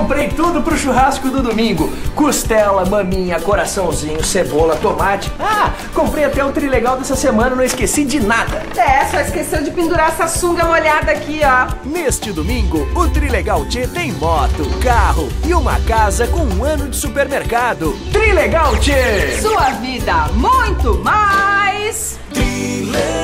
comprei tudo pro churrasco do domingo. Costela, maminha, coraçãozinho, cebola, tomate. Ah, comprei até o Trilegal dessa semana, não esqueci de nada. É, só esqueceu de pendurar essa sunga molhada aqui, ó. Neste domingo, o Trilegal Tchê tem moto, carro e uma casa com 1 ano de supermercado. Trilegal Tchê! Sua vida muito mais... Trilegal.